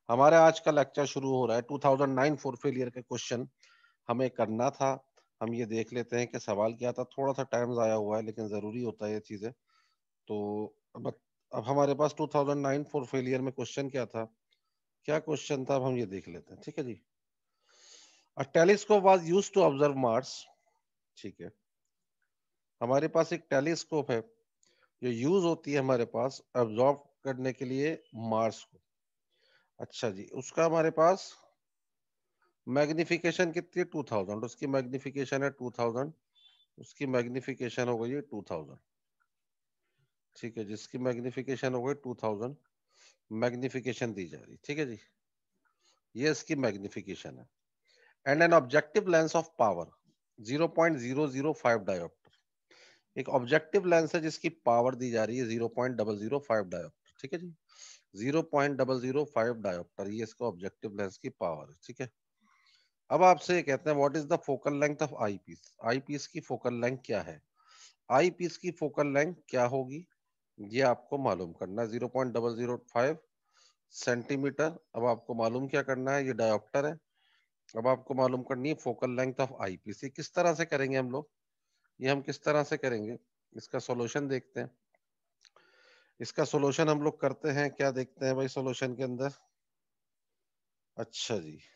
हमारे आज का लेक्चर शुरू हो रहा है 2009 फोर फेलियर के क्वेश्चन हमें करना था। हम ये देख लेते हैं कि सवाल क्या था। थोड़ा सा टाइम ज़ाया हुआ है लेकिन ज़रूरी होता है ये चीज़ें। तो अब अब हमारे पास 2009 फोर फेलियर में क्वेश्चन क्या था, क्या क्वेश्चन था, अब हम ये देख लेते हैं। ठीक है जी। A telescope was used to observe Mars. ठीक है, हमारे पास एक टेलीस्कोप है जो यूज होती है हमारे पास ऑब्जर्व करने के लिए मार्स को। अच्छा जी, उसका हमारे पास मैग्निफिकेशन कितनी है 2000, उसकी मैग्निफिकेशन है 2000, उसकी मैग्निफिकेशन हो गई है 2000। ठीक है, जिसकी मैग्निफिकेशन हो गई 2000 मैग्निफिकेशन दी जा रही। ठीक है जी, ये इसकी मैग्निफिकेशन है। And an objective lens of power 0.005 dioptre. एक ऑब्जेक्टिव लेंस है जिसकी पावर दी जा रही है 0.005 डायोप्टर। ठीक है जी, 0.005 डायोप्टर, ये इसका ऑब्जेक्टिव लेंस की पावर है। ठीक है, अब आपसे ये कहते हैं what is the focal length of eyepiece. Eyepiece की फोकल लेंथ क्या है, आई पीस की फोकल लेंथ क्या होगी, ये आपको मालूम करना है। 0.005 सेंटीमीटर। अब आपको मालूम क्या करना है, ये डायोप्टर है। अब आपको मालूम करनी है focal length of eyepiece. ये किस तरह से करेंगे हम लोग, ये हम किस तरह से करेंगे, इसका सॉल्यूशन देखते हैं। इसका सॉल्यूशन हम लोग करते हैं, क्या देखते हैं भाई सॉल्यूशन के अंदर। अच्छा जी,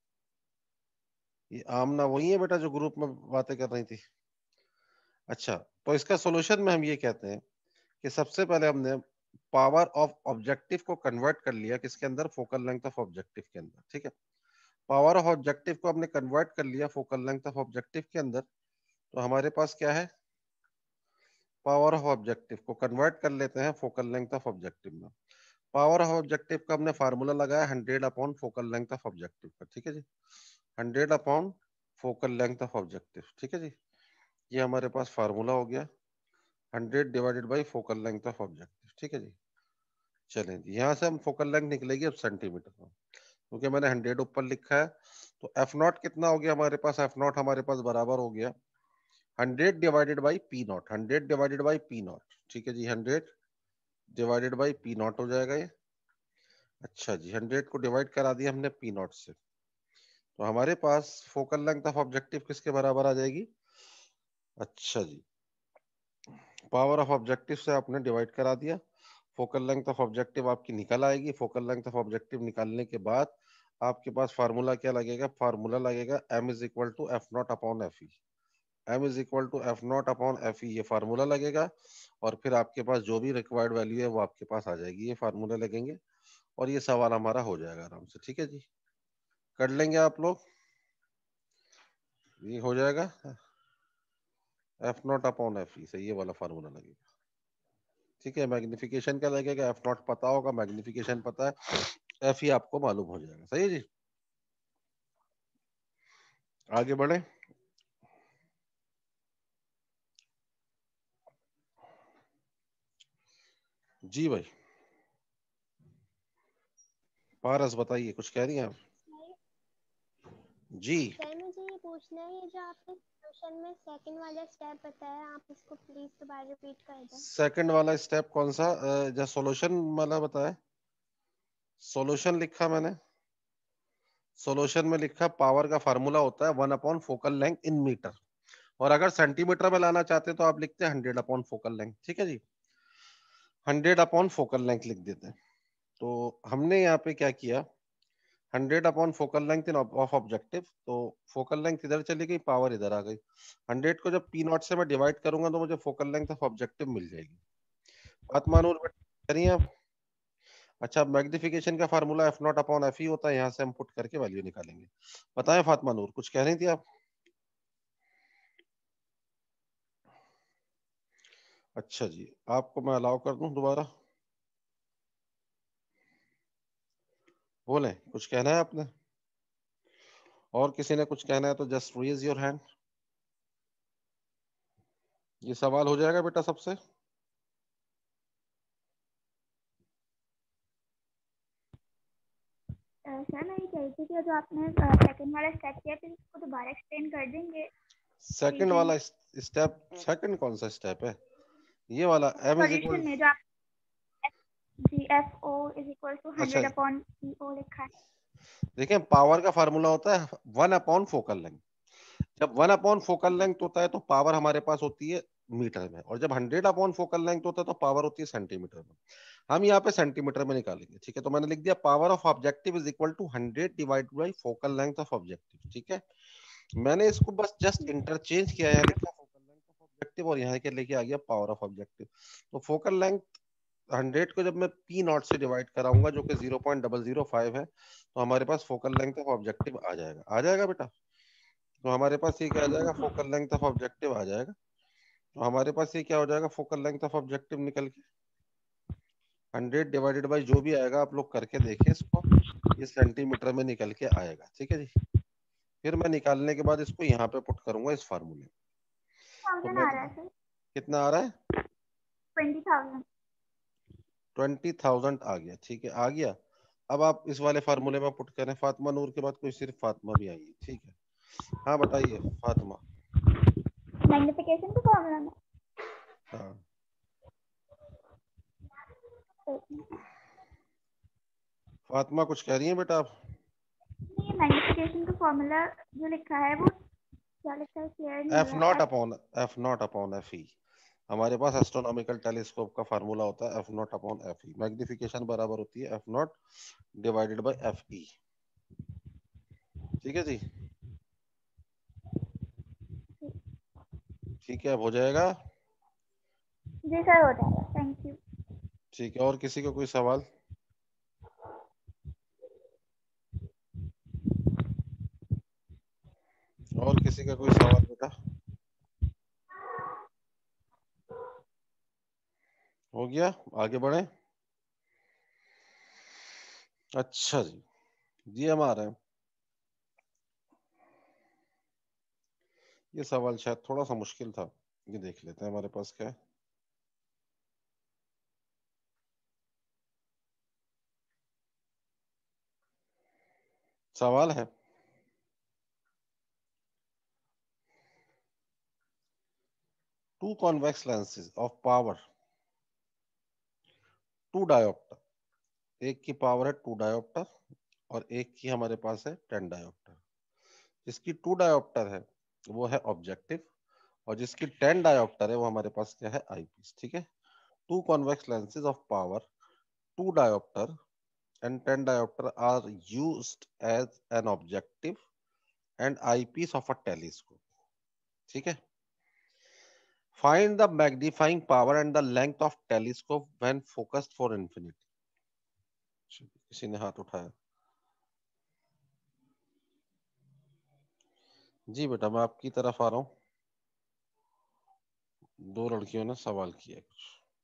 ये आमना वही है बेटा जो ग्रुप में बातें कर रही थी। अच्छा, तो इसका सॉल्यूशन में हम ये कहते हैं कि सबसे पहले हमने पावर ऑफ ऑब्जेक्टिव को कन्वर्ट कर लिया किसके अंदर, फोकल लेंथ ऑफ ऑब्जेक्टिव के अंदर। ठीक है, पावर ऑफ ऑब्जेक्टिव को हमने कन्वर्ट कर लिया फोकल लेंथ ऑफ ऑब्जेक्टिव के अंदर। तो हमारे पास क्या है, पावर ऑफ ऑब्जेक्टिव को कन्वर्ट कर लेते हैं फोकल लेंथ ऑफ ऑब्जेक्टिव में। पावर ऑफ ऑब्जेक्टिव का हमने फार्मूला लगाया 100 upon focal length of objective का। ठीक है जी, 100 upon focal length of objective. ठीक है जी, ये हमारे पास फार्मूला हो गया 100 divided by focal length of objective. ठीक है जी, चलें जी, यहाँ से हम फोकल लेंथ निकलेगी अब सेंटीमीटर में, क्योंकि मैंने 100 ऊपर लिखा है। तो एफ नॉट कितना हो गया हमारे पास, एफ नॉट हमारे पास बराबर हो गया 100 divided by P nought, 100 divided by P nought. ठीक है जी, 100 डिवाइडेड बाई पी नॉट हो जाएगा ये। अच्छा जी, 100 को डिवाइड करा दिया हमने पी नॉट से, तो हमारे पास फोकल लेंथ ऑफ ऑब्जेक्टिव किसके बराबर आ जाएगी। अच्छा जी, पावर ऑफ ऑब्जेक्टिव से आपने डिवाइड करा दिया, फोकल लेंथ ऑफ ऑब्जेक्टिव आपकी निकल आएगी। फोकल लेंथ ऑफ ऑब्जेक्टिव निकालने के बाद आपके पास फार्मूला क्या लगेगा, फार्मूला लगेगा m is equal to F not upon F E. m is equal to F not upon F E, ये फार्मूला लगेगा। और फिर आपके पास जो भी रिक्वायर्ड वैल्यू है वो आपके पास आ जाएगी, ये फार्मूला लगेंगे और ये सवाल हमारा हो जाएगा आराम से। ठीक है जी, कर लेंगे आप लोग, ये हो जाएगा F not upon F E से, ये वाला फार्मूला लगेगा। ठीक है, मैग्निफिकेशन क्या लगेगा, एफ नॉट पता होगा, मैग्निफिकेशन पता है, एफ ई आपको मालूम हो जाएगा। सही है जी, आगे बढ़े। जी भाई, पारस बताइए, कुछ कह रही हैं आप। जी, सर मुझे ये पूछना है, ये जो आपने क्वेश्चन में सेकंड वाला स्टेप बताया, आप इसको प्लीज दोबारा रिपीट कर दें। सेकंड वाला स्टेप कौन सा, जो सॉल्यूशन वाला बताया, सॉल्यूशन लिखा मैंने, सॉल्यूशन में लिखा पावर का फार्मूला होता है 1 upon focal length in metre, और अगर सेंटीमीटर में लाना चाहते हैं तो आप लिखते हैं 100 अपॉन फोकल लेंथ। ठीक है जी, 100 अपॉन फोकल लेंथ लिख देते हैं। तो हमने यहाँ पे क्या किया, 100 upon focal length in of objective, तो फोकल लेंथ इधर चली गई, पावर इधर आ गई। 100 को जब पी नॉट से मैं डिवाइड करूंगा तो मुझे फोकल लेंथ ऑफ ऑब्जेक्टिव मिल जाएगी। बात मानो करिए आप। अच्छा, मैग्निफिकेशन का formula F not upon F E होता है, यहाँ से हम पुट करके वैल्यू निकालेंगे। बताएं फातिमा नूर, कुछ कह रही थी आप। अच्छा जी, आपको मैं अलाउ कर दूं दोबारा, बोलें कुछ कहना है आपने, और किसी ने कुछ कहना है तो जस्ट रेज योर हैंड। ये सवाल हो जाएगा बेटा सबसे। सर मैं ये कह रही थी कि जो आपने सेकंड वाला स्टेप किया फिर इसको दोबारा एक्सप्लेन कर देंगे सेकंड रीजन। वाला स्टेप, सेकंड कौन सा स्टेप है, ये वाला m इज सॉल्यूशन इक्वल, में जो आप जी FO is equal to 100/EO लिखा है। देखिए पावर का फार्मूला होता है 1 फोकल लेंथ। जब 1 फोकल लेंथ होता है तो पावर हमारे पास होती है मीटर में, और जब 100 फोकल लेंथ होता है तो पावर होती है सेंटीमीटर में। हम यहाँ पे सेंटीमीटर में निकालेंगे, ठीक है। तो मैंने लिख दिया power of objective is equal to 100 divided by focal length of objective, ठीक है। मैंने इसको बस जस्ट इंटरचेंज किया, यहाँ लिखा फोकल लेंथ ऑफ ऑब्जेक्टिव और यहाँ के लेके आ गया पावर ऑफ ऑब्जेक्टिव। तो फोकल लेंथ 100 को जब मैं P नॉट से डिवाइड कराऊंगा जो कि 0.005 है, तो हमारे पास फोकल लेंथ ऑफ ऑब्जेक्टिव आ जाएगा। आ जाएगा बेटा? तो हमारे पास ये क्या आ जाएगा, फोकल लेंथ ऑफ ऑब्जेक्टिव आ जाएगा। तो हमारे पास ये क्या हो जाएगा, फोकल लेंथ ऑफ ऑब्जेक्टिव निकल के 100 डिवाइडेड बाई जो भी आएगा, आप लोग करके देखिए इसको, ये सेंटीमीटर में निकल के आएगा, ठीक है जी। फिर मैं निकालने के बाद इसको यहाँ पे पुट करूंगा इस फार्मूले में। तो 1000 मैं आ रहा है सर। कितना आ रहा है? 20,000। 20,000 आ गया, ठीक है, आ गया। अब आप इस वाले फार्मूले में पुट करें। फातिमा नूर के बाद कोई सिर्फ फातिमा भी आई है, ठीक है। हाँ बताइए फातिमा। मैग्निफिकेशन का फॉर्मूला में हाँ फातिमा कुछ कह रही हैं बेटा आप? नहीं, मैग्निफिकेशन का फॉर्मूला जो लिखा है वो क्या लिखा है, क्लियर नहीं हो एफ रहा नॉट है। Upon F not upon F E. हमारे पास एस्ट्रोनॉमिकल टेलीस्कोप का फार्मूला होता है F not upon F E. Magnification बराबर होती है F nought divided by F E, ठीक है जी। ठीक है, अब हो जाएगा। जी सर, हो जाएगा, थैंक यू। ठीक है, और किसी का कोई सवाल? और किसी का कोई सवाल बेटा? हो गया, आगे बढ़े। अच्छा जी, जी हम आ रहे हैं। ये सवाल शायद थोड़ा सा मुश्किल था, ये देख लेते हैं हमारे पास क्या है। सवाल है, two convex lenses of power 2 dioptre. एक की पावर है 2 डायोप्टर और एक की हमारे पास है 10 डायोप्टर। जिसकी 2 डायोप्टर है वो है ऑब्जेक्टिव, और जिसकी 10 डायोप्टर है वो हमारे पास क्या है, आईपीस, ठीक है। Two convex lenses of power 2 dioptre and 10 diopter are used as an objective and eyepiece of a telescope, ठीक है। Find the magnifying power and the length of telescope when focused for infinity। किसी ने हाथ उठाया? जी बेटा मैं आपकी तरफ आ रहा हूँ। दो लड़कियों ने सवाल किया कुछ।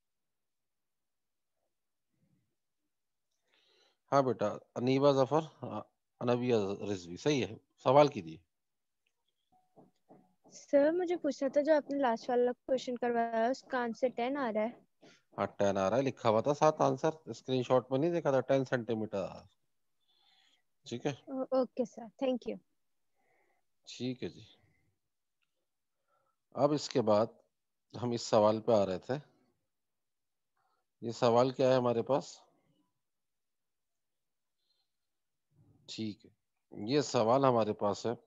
हाँ बेटा, अनीबा जफर, अनबिया रिजवी, सही है, सवाल कीजिए। सर मुझे पूछना था, जो आपने लास्ट वाला क्वेश्चन करवाया उसका आंसर 10 आ रहा है। हाँ 10 आ रहा है, लिखा हुआ था साथ आंसर, स्क्रीनशॉट में नहीं देखा था, 10 सेंटीमीटर, ठीक है। Okay sir, thank you. ठीक है जी। अब इसके बाद हम इस सवाल पे आ रहे थे। ये सवाल क्या है हमारे पास? ठीक है, ये सवाल हमारे पास है।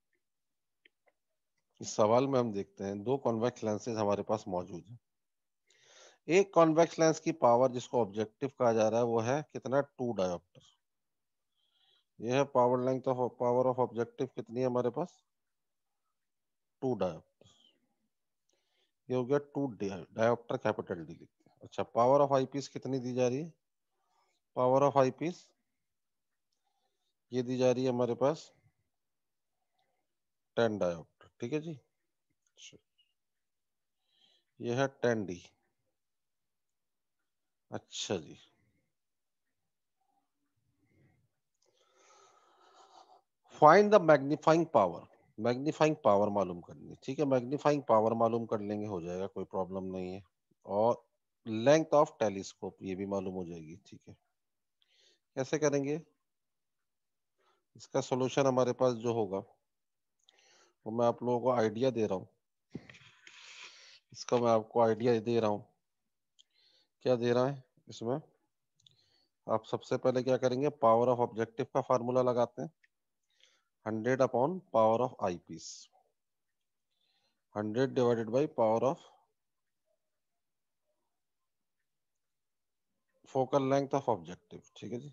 इस सवाल में हम देखते हैं दो कॉन्वेक्स लेंसेज हमारे पास मौजूद है। एक कॉन्वेक्स लेंस की पावर जिसको ऑब्जेक्टिव कहा जा रहा है वो है कितना, 2 डायोप्टर। ये है power length of power of objective कितनी है हमारे पास, 2 डायोप्टर। ये हो गया 2 डायोप्टर कैपिटल डी लिखते हैं। अच्छा, पावर ऑफ आईपीस कितनी दी जा रही है? पावर ऑफ आईपीस ये दी जा रही है हमारे पास 10 डायोप्टर, ठीक है जी। ये है 10 डी। अच्छा जी, find the magnifying power. Magnifying power मालूम करनी है, ठीक है। मैग्नीफाइंग पावर मालूम कर लेंगे, हो जाएगा, कोई प्रॉब्लम नहीं है। और लेंथ ऑफ टेलीस्कोप ये भी मालूम हो जाएगी, ठीक है। कैसे करेंगे इसका सॉल्यूशन? हमारे पास जो होगा वो मैं आप लोगों को आइडिया दे रहा हूँ। इसका मैं आपको आइडिया दे रहा हूँ। क्या दे रहा है इसमें? आप सबसे पहले क्या करेंगे, पावर ऑफ ऑब्जेक्टिव का फार्मूला लगाते हैं, 100 upon power of eyepiece, 100 divided by power of focal length of objective. ठीक है जी,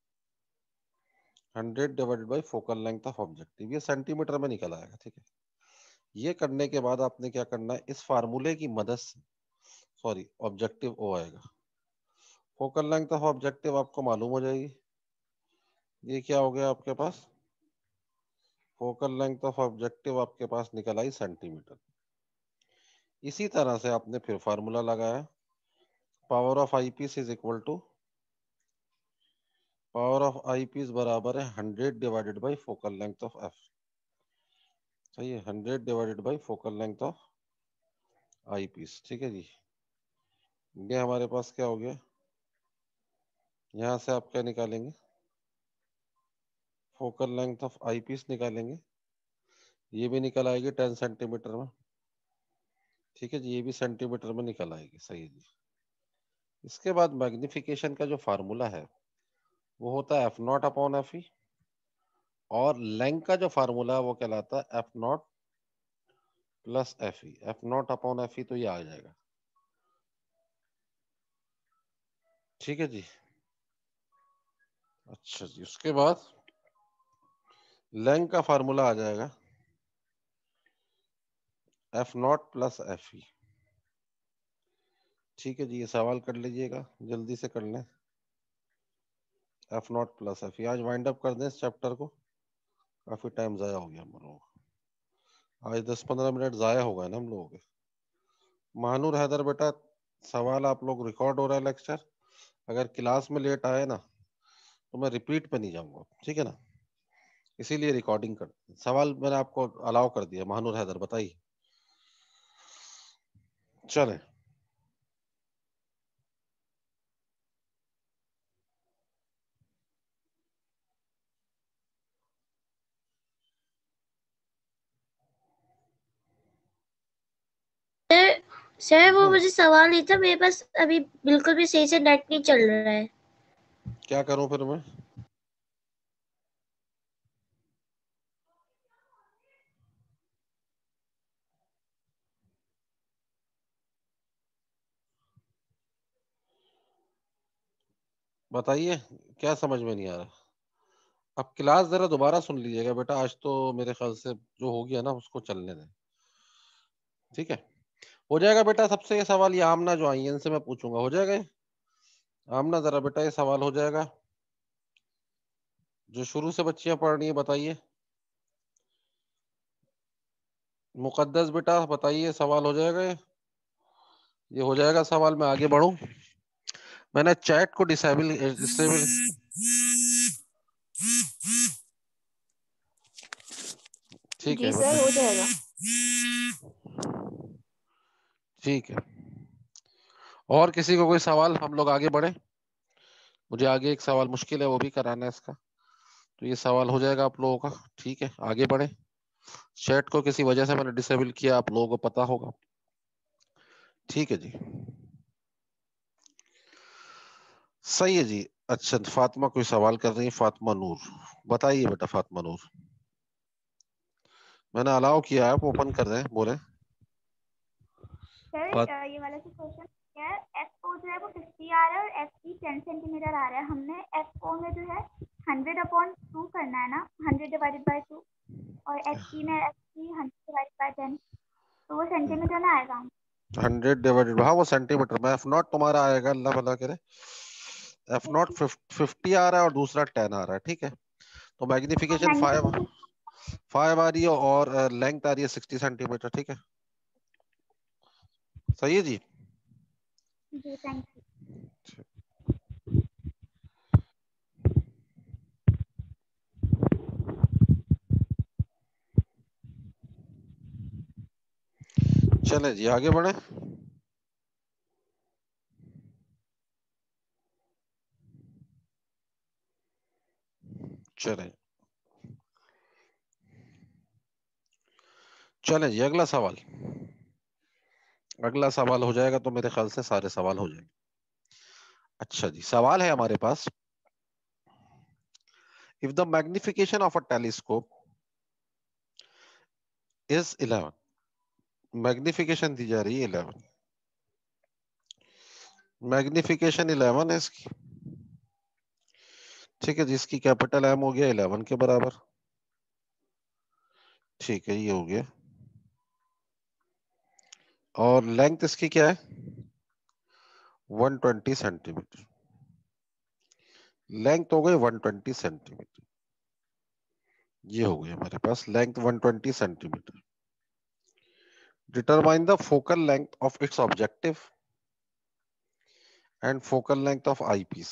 100 divided by focal length of objective, ये सेंटीमीटर में निकल आएगा। ठीक है, ये करने के बाद आपने क्या करना है, इस फार्मूले की मदद से, सॉरी ऑब्जेक्टिव ओ आएगा, फोकल लेंथ ऑफ ऑब्जेक्टिव आपको मालूम हो जाएगी। ये क्या हो गया आपके पास, फोकल लेंथ ऑफ ऑब्जेक्टिव आपके पास निकल आई सेंटीमीटर। इसी तरह से आपने फिर फार्मूला लगाया, power of eyepiece is equal to, power of eyepiece बराबर है 100 divided by focal length of F. सही है, 100 divided by focal length of eyepiece. ठीक है जी, ये हमारे पास क्या हो गया, यहां से आप क्या निकालेंगे, focal length of eyepiece निकालेंगे, ये भी निकल आएगी 10 सेंटीमीटर में। ठीक है जी, ये भी सेंटीमीटर में निकल आएगी। सही है जी। इसके बाद मैग्निफिकेशन का जो फार्मूला है वो होता है F not upon F E, और लेंथ का जो फार्मूला है वो कहलाता है F not plus F E. F not upon F E तो ये आ जाएगा। ठीक है जी। अच्छा जी, उसके बाद लेंथ का फार्मूला आ जाएगा F not plus F E. ठीक है जी, ये सवाल कर लीजिएगा, जल्दी से कर लें। F not plus F E, आज वाइंड अप कर दें इस चैप्टर को, काफी टाइम जाया हो गया हम लोगों को, आज 10-15 मिनट जाया हो गए ना हम लोगों के। महानूर हैदर बेटा, सवाल आप लोग रिकॉर्ड हो रहा है लेक्चर, अगर क्लास में लेट आए ना तो मैं रिपीट पे नहीं जाऊंगा। ठीक है ना, इसीलिए रिकॉर्डिंग कर, सवाल मैंने आपको अलाउ कर दिया। महानूर हैदर बताइए। चलें, सर वो मुझे सवाल नहीं था, मेरे पास अभी बिल्कुल भी सही से नेट नहीं चल रहा है। क्या करूं फिर मैं, बताइए, क्या समझ में नहीं आ रहा। अब क्लास जरा दोबारा सुन लीजिएगा बेटा, आज तो मेरे ख्याल से जो हो गया ना उसको चलने दें। ठीक है, हो जाएगा बेटा। सबसे ये सवाल, ये आमना जो आई है इनसे मैं पूछूंगा, हो जाएगा ये? आमना जरा बेटा ये सवाल हो जाएगा, जो शुरू से बच्चियां पढ़ रही है बताइए। मुकद्दस बेटा बताइए, सवाल हो जाएगा ये हो जाएगा सवाल। मैं आगे बढ़ूं, मैंने चैट को डिसेबल डिसेबल ठीक जी है सर, हो जाएगा। ठीक है, और किसी को कोई सवाल, हम लोग आगे बढ़े। मुझे आगे एक सवाल मुश्किल है, वो भी कराना है इसका, तो ये सवाल हो जाएगा आप लोगों का। ठीक है, आगे बढ़े। चैट को किसी वजह से मैंने डिसेबल किया, आप लोगों को पता होगा। ठीक है जी, सही है जी। अच्छा, फातिमा कोई सवाल कर रही है, फातिमा नूर बताइए बेटा। फातिमा नूर, मैंने अलाउ किया है, आप ओपन कर दें, बोले। सर ये वाला जो क्वेश्चन है, एफ ओ जो है वो 50 आ रहा है और एफ ई 10 सेंटीमीटर आ रहा है। हमने एफ ओ में जो है 100/2 करना है ना, 100 डिवाइडेड बाई 2, और एफ ई में एफ ई 100 डिवाइडेड बाई 10, तो वो सेंटीमीटर में आएगा। 100 डिवाइडेड, हाँ वो सेंटीमीटर में। एफ नॉट तुम्हारा आएगा, अल्लाह भला करे, एफ नॉट 50 आ रहा है और दूसरा 10 आ रहा है। ठीक है, तो मैग्निफिकेशन 5 आ रही है और लेंथ आ रही है 60 सेंटीमीटर। ठीक है, सही है जी। जी थैंक यू। चले जी, आगे बढ़े। चले चले जी, अगला सवाल। अगला सवाल हो जाएगा तो मेरे ख्याल से सारे सवाल हो जाएंगे। अच्छा जी, सवाल है हमारे पास, If the magnification of a telescope is 11, magnification दी जा रही है 11, मैग्निफिकेशन 11 है इसकी, ठीक है, जिसकी कैपिटल एम हो गया 11 के बराबर, ठीक है, ये हो गया। और लेंथ इसकी क्या है 120 सेंटीमीटर, लेंथ हो गई 120 सेंटीमीटर, ये हो गई हमारे पास length 120 centimetre. Determine the focal length of its objective and focal length of eyepiece.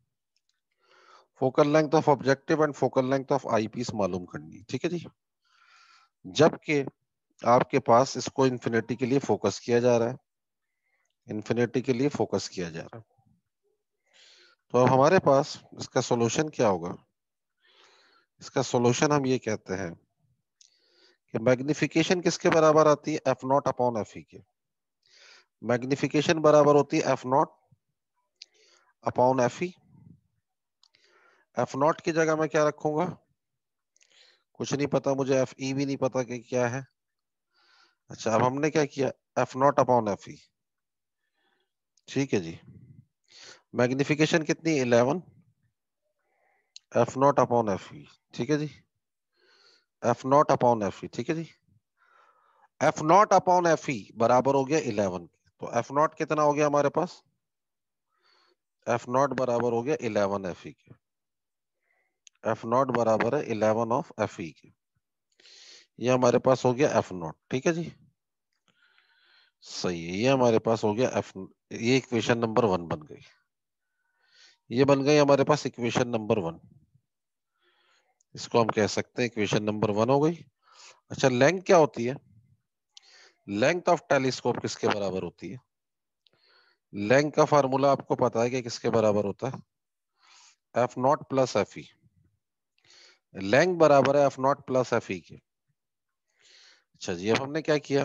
Focal length of objective and focal length of eyepiece मालूम करनी, ठीक है जी। जबकि आपके पास इसको इन्फिनिटी के लिए फोकस किया जा रहा है, इन्फिनिटी के लिए फोकस किया जा रहा है, तो अब हमारे पास इसका सॉल्यूशन क्या होगा। इसका सॉल्यूशन हम ये कहते हैं कि मैग्निफिकेशन किसके बराबर आती है F not upon F E के। मैग्निफिकेशन बराबर होती है F not upon F E. F nought की जगह मैं क्या रखूंगा, कुछ नहीं पता मुझे, एफ ई भी नहीं पता कि क्या है। अच्छा, अब हमने क्या किया, F not upon F E, ठीक है जी। मैग्निफिकेशन कितनी 11, F not upon F E, ठीक है जी, F not upon F E, ठीक है जी। F not upon F E बराबर हो गया 11, तो एफ नॉट कितना हो गया हमारे पास, एफ नॉट बराबर हो गया 11 एफ ई के, एफ नॉट बराबर है 11 ऑफ एफ ई के, ये हमारे पास हो गया एफ नॉट, ठीक है जी, सही है, ये हमारे पास हो गया एफ, ये इक्वेशन नंबर 1 बन गई, ये बन गई हमारे पास इक्वेशन नंबर 1, इसको हम कह सकते हैं इक्वेशन नंबर 1 हो गई। अच्छा, लेंथ क्या होती है, लेंथ ऑफ टेलीस्कोप किसके बराबर होती है, लेंथ का फार्मूला आपको पता है कि किसके बराबर होता है, F not plus F E, length बराबर है F not plus F E के। अच्छा जी, अब हमने क्या किया,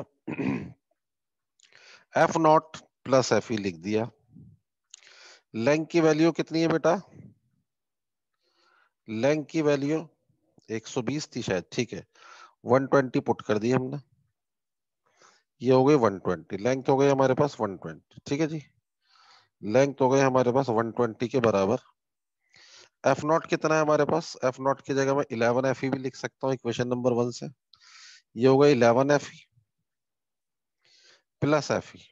F not plus F E लिख दिया। लेंथ की वैल्यू कितनी है बेटा, लेंथ की वैल्यू 120 थी शायद, ठीक है, 120 पुट कर दी हमने, ये हो गई 120, लेंथ हो गई हमारे पास 120, ठीक है जी, लेंथ हो गई हमारे पास 120 के बराबर। एफ नॉट कितना है हमारे पास, एफ नॉट की जगह मैं 11 एफ ई भी लिख सकता हूँ इक्वेशन नंबर 1 से, ये हो गई 11 F E plus F E,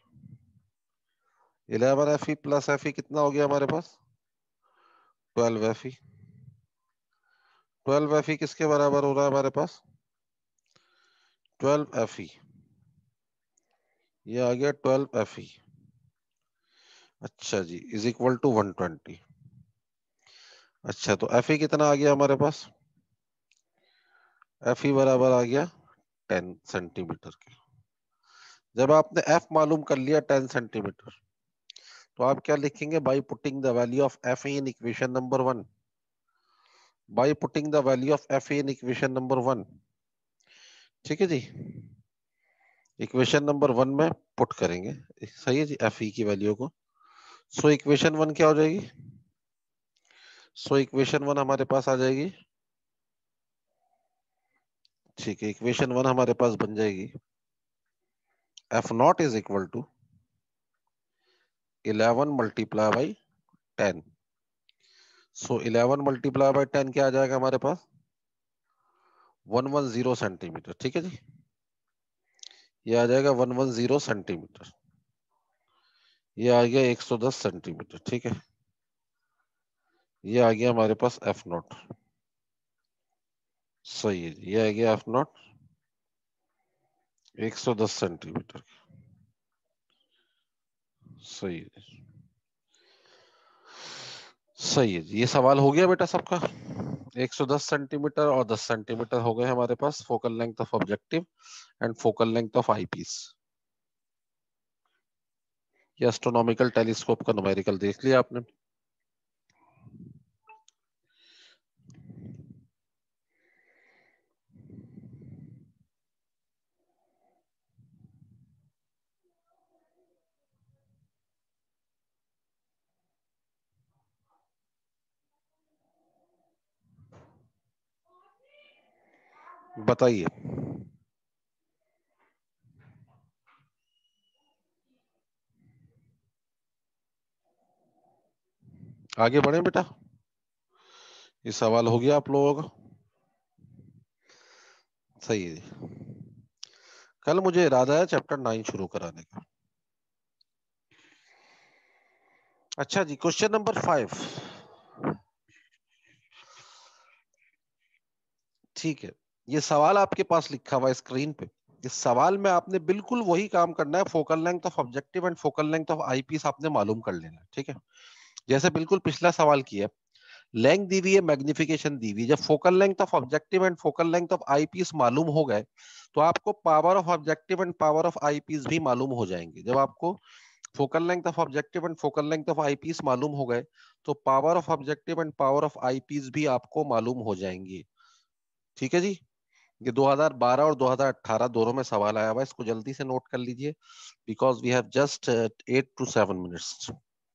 11 F E plus F E कितना हो गया हमारे पास 12 एफ ई। 12 एफ ई किसके बराबर हो रहा है हमारे पास 12 एफ ई, ये आ गया 12 एफ ई, अच्छा जी, इज इक्वल टू 120। अच्छा, तो एफ ई कितना आ गया हमारे पास, एफ ई बराबर आ गया 10 सेंटीमीटर के। जब आपने एफ मालूम कर लिया 10 सेंटीमीटर, तो आप क्या लिखेंगे, by putting the value of F in equation number 1, by putting the value of F in equation number 1, ठीक है जी, इक्वेशन नंबर 1 में पुट करेंगे, सही है जी, एफ ई की वैल्यू को। सो इक्वेशन 1 क्या हो जाएगी, सो इक्वेशन 1 हमारे पास आ जाएगी, ठीक है, इक्वेशन 1 हमारे पास बन जाएगी, F naught is equal to 11 multiply by 10। So 11 multiply by 10 क्या आ जाएगा हमारे पास 110 सेंटीमीटर, ठीक है जी, ये आ जाएगा 110 सेंटीमीटर, ये आ गया 110 सेंटीमीटर, ठीक है, ये आ गया हमारे पास एफ नॉट, सही है जी, ये आ गया एफ नॉट 110 सेंटीमीटर, सही है जी। सही है जी, ये सवाल हो गया बेटा सबका, 110 सेंटीमीटर और 10 सेंटीमीटर हो गए हमारे पास focal length of objective and focal length of eyepiece. ये एस्ट्रोनॉमिकल टेलीस्कोप का न्यूमेरिकल देख लिया आपने। बताइए। आगे बढ़े बेटा, ये सवाल हो गया आप लोगों का? सही है। कल मुझे इरादा है चैप्टर 9 शुरू कराने का। अच्छा जी, क्वेश्चन नंबर 5। ठीक है, ये सवाल आपके पास लिखा हुआ है स्क्रीन पे। इस सवाल में आपने बिल्कुल वही काम करना है, focal length of objective and focal length of eyepiece आपने मालूम कर लेना है। ठीक है, जैसे बिल्कुल पिछला सवाल किया, लेंथ दी हुई है, मैग्निफिकेशन दी हुई है। जब focal length of objective and focal length of eyepiece मालूम हो गए तो आपको power of objective and power of eyepiece भी मालूम हो जाएंगे। जब आपको focal length of objective and focal length of eyepiece मालूम हो गए तो power of objective and power of eyepiece भी आपको मालूम हो जाएंगे। ठीक है जी, ये 2012 और 2018 दोनों में सवाल आया हुआ है, इसको जल्दी से नोट कर लीजिए because we have just 8 to 7 minutes.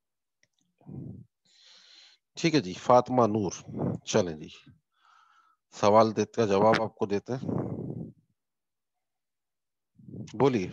ठीक है जी, फातिमा नूर, चलें जी, सवाल देते हैं, जवाब आपको देते हैं, बोलिए।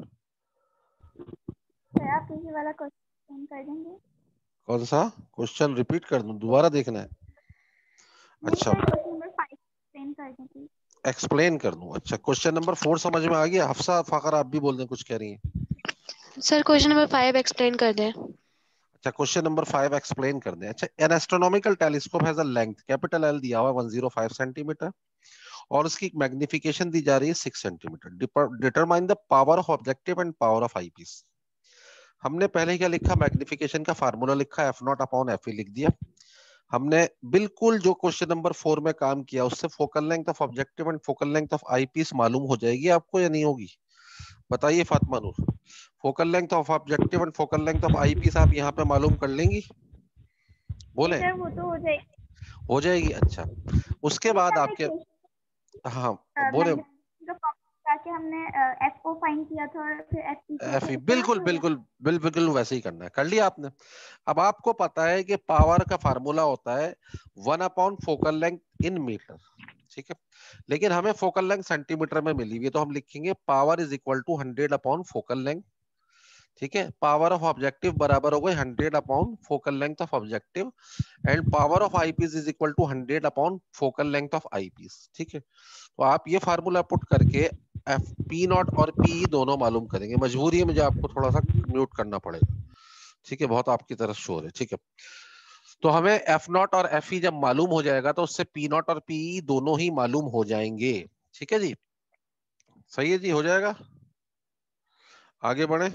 सर आप किसी वाला क्वेश्चन कर देंगे? कौन सा क्वेश्चन रिपीट कर दूं, दोबारा देखना है? नहीं अच्छा, सर, क्वेश्चन नंबर 5 एक्सप्लेन कर दें प्लीज। एक्सप्लेन कर दूं? अच्छा, क्वेश्चन नंबर 4 समझ में आ गया? हफ्सा फाकर आप भी बोल दें, कुछ कह रही हैं? सर क्वेश्चन नंबर 5 एक्सप्लेन कर दें। अच्छा, क्वेश्चन नंबर 5 एक्सप्लेन कर दें। अच्छा, an astronomical telescope has a length capital L दिया हुआ है 105 सेंटीमीटर और उसकी मैग्निफिकेशन दी जा रही है 6 centimetre. Determine the power of objective and power of eyepiece. हमने पहले क्या लिखा, मैग्निफिकेशन का फार्मूला लिखा, एफ नॉट अपॉन एफ लिख दिया। हमने बिल्कुल जो क्वेश्चन नंबर 4 में काम किया उससे focal length of objective and focal length of eyepiece मालूम हो जाएगी आपको या नहीं होगी? बताइए Fatima Noor, focal length of objective and focal length of eyepiece आप यहाँ पे मालूम कर लेंगी? जी बोले सर, वो तो हो जाएगी। हो जाएगी। अच्छा, उसके जी बाद सर, मैं आपके, हाँ बोले, मैग्नीफिकेशन का फॉर्मूला जाके हमने एफ को फाइंड किया था और फिर एफ पी किया था, एफ इस तरह बिल्कुल से होगा? बिल्कुल बिल्कुल वैसे ही करना है। कर लिया आपने? अब आपको पता है कि पावर का फार्मूला होता है 1 upon focal length in metre. ठीक है, लेकिन हमें फोकल लेंथ सेंटीमीटर में मिली हुई है तो हम लिखेंगे power is equal to 100 upon focal length. ठीक है, पावर ऑफ ऑब्जेक्टिव बराबर हो गई 100 upon focal length of objective and power of eyepiece is equal to 100 upon focal length of eyepiece. ठीक है, तो आप ये फार्मूला पुट करके एफ पी नॉट और पी दोनों मालूम करेंगे। मजबूरी है, मुझे आपको थोड़ा सा म्यूट करना पड़ेगा। ठीक है, बहुत आपकी तरफ शोर है। ठीक है, तो हमें एफ नॉट और एफ ई जब मालूम हो जाएगा तो उससे पी नॉट और पी दोनों ही मालूम हो जाएंगे। ठीक है जी, सही है जी, हो जाएगा। आगे बढ़े।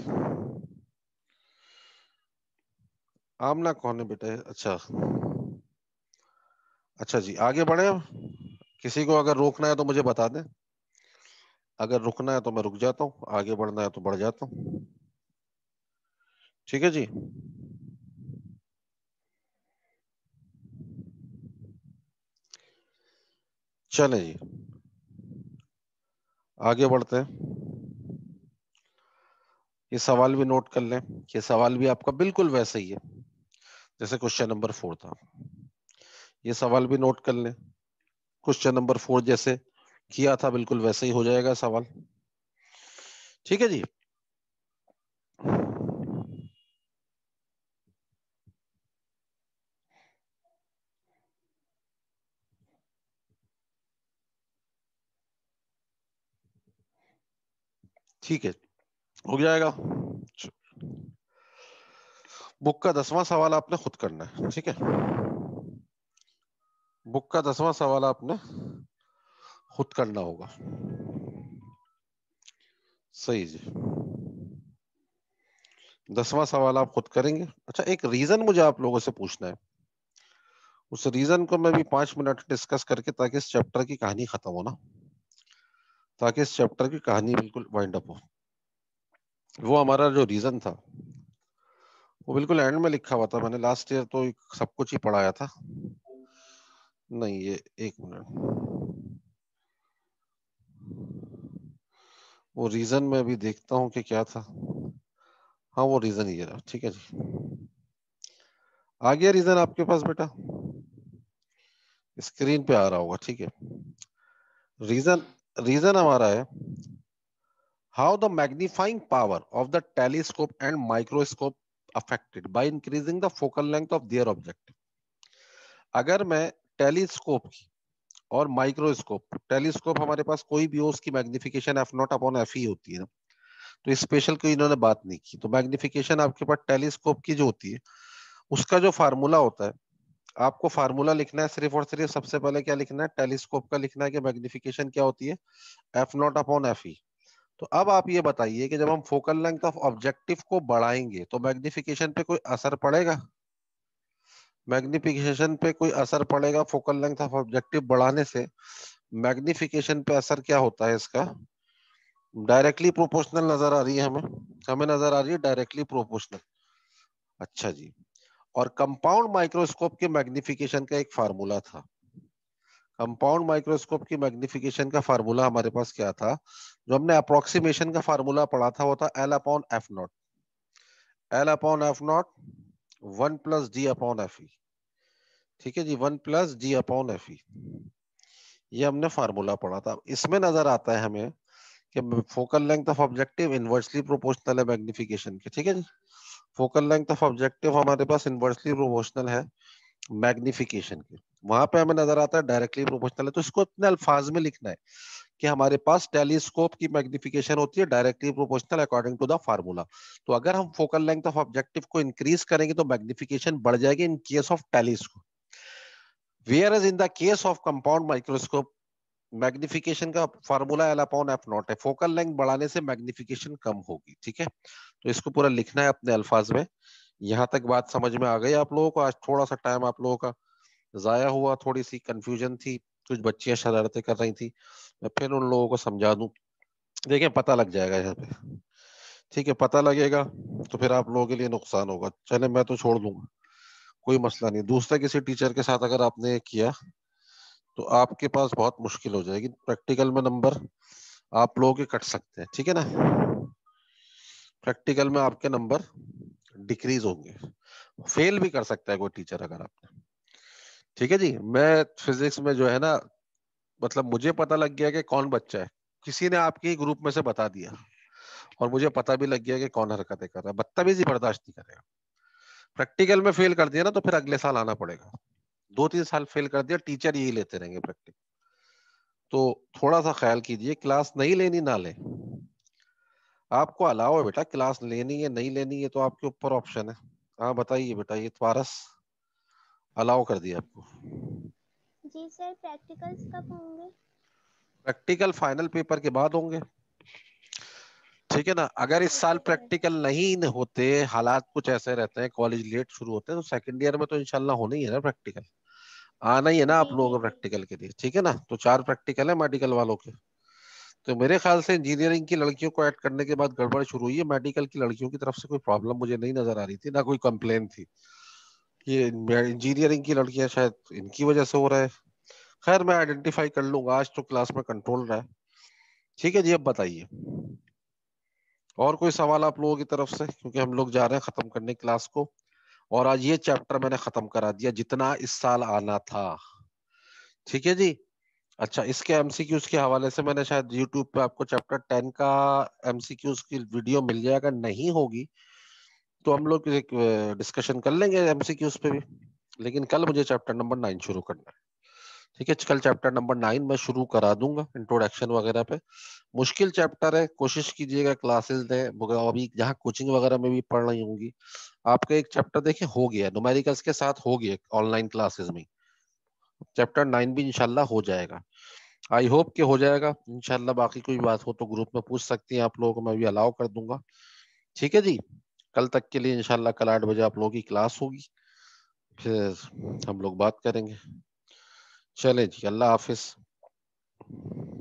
आमना कौन है बेटा? अच्छा अच्छा जी, आगे बढ़े। किसी को अगर रोकना है तो मुझे बता दें, अगर रुकना है तो मैं रुक जाता हूँ, आगे बढ़ना है तो बढ़ जाता हूँ। ठीक है जी, चले जी, आगे बढ़ते हैं। ये सवाल भी नोट कर लें, ये सवाल भी आपका बिल्कुल वैसे ही है जैसे क्वेश्चन नंबर 4 था। ये सवाल भी नोट कर लें, क्वेश्चन नंबर 4 जैसे किया था बिल्कुल वैसे ही हो जाएगा सवाल। ठीक है जी, ठीक है, हो जाएगा। बुक का 10वां सवाल आपने खुद करना है। ठीक है, बुक का 10वां सवाल आपने खुद करना होगा। सही जी, 10वां सवाल आप खुद करेंगे। अच्छा, एक रीजन मुझे आप लोगों से पूछना है, उस रीजन को मैं भी 5 मिनट डिस्कस करके, ताकि इस चैप्टर की कहानी खत्म हो ना, ताकि इस चैप्टर की कहानी बिल्कुल वाइंड अप हो। वो हमारा जो रीजन था वो बिल्कुल एंड में लिखा हुआ था, मैंने लास्ट ईयर तो सब कुछ ही पढ़ाया था। नहीं, ये एक मिनट, वो रीजन में अभी देखता हूँ कि क्या था। हाँ, वो रीजन ये रहा। ठीक है जी, आ गया रीजन आपके पास बेटा, स्क्रीन पे आ रहा होगा। ठीक है, रीजन हमारा है how the magnifying power of the telescope and microscope affected by increasing the focal length of their objective. अगर मैं टेलीस्कोप की और माइक्रोस्कोप, टेलीस्कोप हमारे पास कोई भी हो उसकी मैग्निफिकेशन f0/f होती है ना, तो स्पेशल कोई इन्होंने बात नहीं की। तो मैग्निफिकेशन आपके पास टेलीस्कोप की जो होती है उसका जो फार्मूला होता है, आपको फार्मूला लिखना है सिर्फ और सिर्फ। सबसे पहले क्या लिखना है, टेलीस्कोप का लिखना है कि मैग्निफिकेशन क्या होती है, f0/fe। तो अब आप ये बताइए कि जब हम फोकल लेंथ ऑफ ऑब्जेक्टिव को बढ़ाएंगे तो मैग्निफिकेशन पे कोई असर पड़ेगा? मैग्निफिकेशन पे कोई असर पड़ेगा? फोकल लेंथ ऑफ ऑब्जेक्टिव बढ़ाने से मैग्निफिकेशन पे असर क्या होता है इसका? डायरेक्टली प्रोपोर्शनल नजर आ रही है हमें नजर आ रही है डायरेक्टली प्रोपोर्शनल। अच्छा जी, और कंपाउंड माइक्रोस्कोप के मैग्निफिकेशन का एक फार्मूला था। कंपाउंड माइक्रोस्कोप की मैग्निफिकेशन का फार्मूला हमारे पास क्या था, जो हमने अप्रोक्सीमेशन का फार्मूला पढ़ा था, वो था L/F0। L/F0 1 + D/Fe। ठीक है जी, 1 + D/Fe, ये हमने फार्मूला पढ़ा था। इसमें नजर आता है हमें कि focal length of objective inversely proportional है मैग्निफिकेशन के। ठीक है जी, फोकल लेंथ ऑफ ऑब्जेक्टिव हमारे पास इनवर्सली प्रोपोर्शनल है मैग्निफिकेशन के। वहां पे हमें नजर आता है डायरेक्टली प्रोपोर्शनल है। तो इसको इतने अल्फाज में लिखना है कि हमारे पास टेलीस्कोप की मैग्निफिकेशन होती है directly proportional according to the formula. तो अगर हम फोकल लेंथ ऑफ ऑब्जेक्टिव को इंक्रीज करेंगे तो मैग्निफिकेशन बढ़ जाएगी in case of telescope. Whereas in the case of compound microscope magnification का फार्मूला L/F0 है। फोकल लेंथ बढ़ाने से मैग्निफिकेशन कम होगी। ठीक है, तो इसको पूरा लिखना है अपने अल्फाज में। यहाँ तक बात समझ में आ गई आप लोगों को? आज थोड़ा सा टाइम आप लोगों का जाया हुआ, थोड़ी सी कंफ्यूजन थी, कुछ बच्चियां शरारतें कर रही थी, मैं फिर उन लोगों को समझा दूं। देखिए पता लग जाएगा यहाँ पे। ठीक है, पता लगेगा तो फिर आप लोगों के लिए नुकसान होगा। चले, मैं तो छोड़ दूंगा, कोई मसला नहीं। दूसरे किसी टीचर के साथ अगर आपने किया तो आपके पास बहुत मुश्किल हो जाएगी। प्रैक्टिकल में नंबर आप लोगों के कट सकते हैं। ठीक है ना, प्रैक्टिकल में आपके नंबर डिक्रीज होंगे, फेल भी कर सकता है कोई टीचर अगर आपने। ठीक है जी, मैं फिजिक्स में जो है ना, मतलब मुझे पता लग गया कि कौन बच्चा है, किसी ने आपके ही ग्रुप में से बता दिया, और मुझे पता भी लग गया कि कौन हरकतें कर रहा है। बदतमीजी बर्दाश्त नहीं करेगा। प्रैक्टिकल में फेल कर दिया ना तो फिर अगले साल आना पड़ेगा। 2-3 साल फेल कर दिया, टीचर यही लेते रहेंगे प्रैक्टिकल। तो थोड़ा सा ख्याल कीजिए, क्लास नहीं लेनी ना ले, आपको अलाउ है बेटा, क्लास लेनी है नहीं लेनी है तो आपके ऊपर ऑप्शन है। हाँ बताइए बेटा, ये पारस अलाउ कर दिया आपको। जी सर, प्रैक्टिकल्स कब होंगे? प्रैक्टिकल फाइनल पेपर के बाद होंगे। ठीक है ना, अगर इस साल ओके सर। प्रैक्टिकल नहीं होते, हालात कुछ ऐसे रहते हैं, कॉलेज लेट शुरू होते हैं, तो सेकंड ईयर में तो इंशाल्लाह होना ही है ना प्रैक्टिकल, आना ही है ना आप जी लोगों जी को जी। प्रैक्टिकल के लिए। ठीक है ना, तो 4 प्रैक्टिकल है मेडिकल वालों के। तो मेरे ख्याल से इंजीनियरिंग की लड़कियों को ऐड करने के बाद गड़बड़ शुरू हुई है। मेडिकल की लड़कियों की तरफ से कोई प्रॉब्लम मुझे नहीं नजर आ रही थी, ना कोई कंप्लेन थी। ये इंजीनियरिंग की लड़कियां शायद इनकी वजह से हो रहा है। खैर मैं आइडेंटिफाई कर लूंगा, आज तो क्लास में कंट्रोल रहा है। ठीक है जी, अब बताइए और कोई सवाल आप लोगों की तरफ से, क्योंकि हम लोग जा रहे हैं खत्म करने क्लास को। और आज ये चैप्टर मैंने खत्म करा दिया जितना इस साल आना था। ठीक है जी। अच्छा, इसके एमसीक्यूज के हवाले से मैंने शायद यूट्यूब पे आपको चैप्टर 10 का एमसीक्यूज की वीडियो मिल जाएगा, नहीं होगी तो हम लोग एक डिस्कशन कर लेंगे एमसीक्यूज पे भी। लेकिन कल मुझे चैप्टर नंबर 9 शुरू करना है। ठीक है, कल चैप्टर नंबर 9 मैं शुरू करा दूंगा, इंट्रोडक्शन वगैरह पे। मुश्किल चैप्टर है, कोशिश कीजिएगा क्लासेस दें। अभी जहाँ कोचिंग वगैरह में भी पढ़ रही होंगी, आपका एक चैप्टर देखिए हो गया, न्यूमेरिकल्स के साथ हो गया ऑनलाइन क्लासेस में। चैप्टर 9 भी इंशाल्लाह हो जाएगा, आई होप कि हो जाएगा इंशाल्लाह। बाकी कोई बात हो तो ग्रुप में पूछ सकती हैं आप लोगों को, मैं भी अलाउ कर दूंगा। ठीक है जी, कल तक के लिए इंशाल्लाह कल 8 बजे आप लोगों की क्लास होगी, फिर हम लोग बात करेंगे। चले जी, अल्लाह हाफिज।